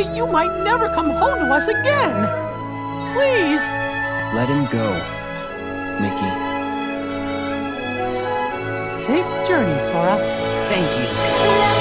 You might never come home to us again. Please. Let him go, Mickey. Safe journey, Sora. Thank you.